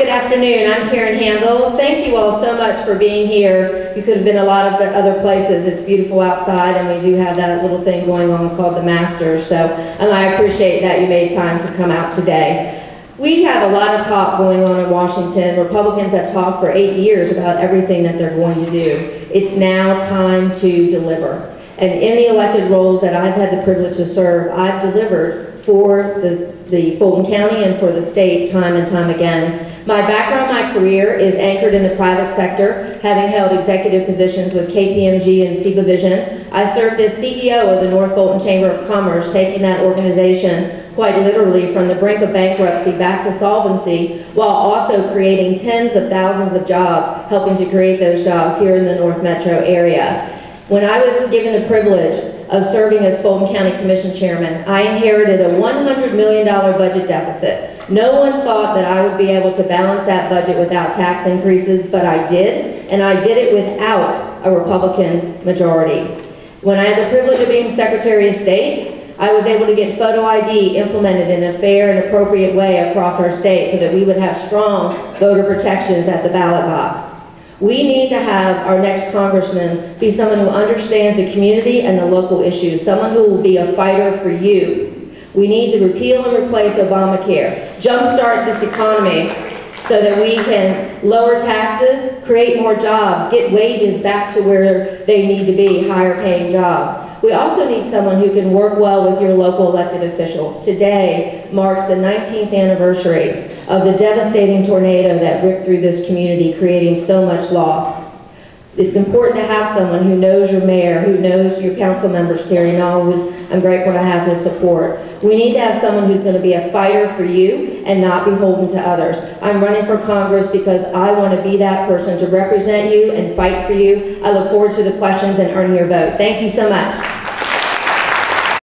Good afternoon, I'm Karen Handel. Thank you all so much for being here. You could have been a lot of other places. It's beautiful outside, and we do have that little thing going on called the Masters, so I appreciate that you made time to come out today. We have a lot of talk going on in Washington. Republicans have talked for 8 years about everything that they're going to do. It's now time to deliver. And in the elected roles that I've had the privilege to serve, I've delivered for the Fulton County and for the state time and time again. My background, my career is anchored in the private sector, having held executive positions with KPMG and Ciba Vision. I served as CEO of the North Fulton Chamber of Commerce, taking that organization quite literally from the brink of bankruptcy back to solvency, while also creating tens of thousands of jobs, helping to create those jobs here in the North Metro area. When I was given the privilege of serving as Fulton County Commission Chairman, I inherited a $100 million budget deficit. No one thought that I would be able to balance that budget without tax increases, but I did, and I did it without a Republican majority. When I had the privilege of being Secretary of State, I was able to get photo ID implemented in a fair and appropriate way across our state so that we would have strong voter protections at the ballot box. We need to have our next congressman be someone who understands the community and the local issues, someone who will be a fighter for you. We need to repeal and replace Obamacare, jumpstart this economy so that we can lower taxes, create more jobs, get wages back to where they need to be, higher paying jobs. We also need someone who can work well with your local elected officials. Today marks the 19th anniversary of the devastating tornado that ripped through this community, creating so much loss. It's important to have someone who knows your mayor, who knows your council members, Terry Knoll, I'm grateful to have his support. We need to have someone who's going to be a fighter for you and not beholden to others. I'm running for Congress because I want to be that person to represent you and fight for you. I look forward to the questions and earning your vote. Thank you so much.